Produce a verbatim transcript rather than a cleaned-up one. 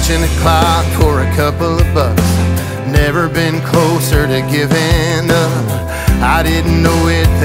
punching a clock for a couple of bucks. Never been closer to giving up. I didn't know it